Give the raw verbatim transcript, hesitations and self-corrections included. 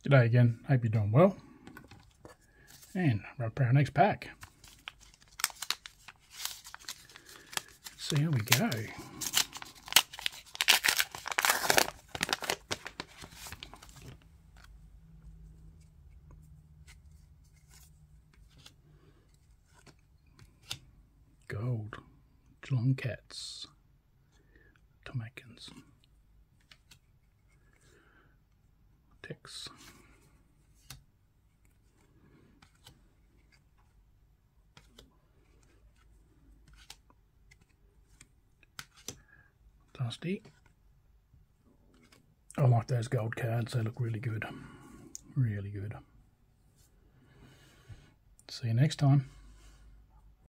G'day again, hope you're doing well. And we're up for our next pack. Let's see how we go. Gold, Geelong Cats, Tomacans, Tex. Dusty. I like those gold cards, they look really good. Really good. See you next time.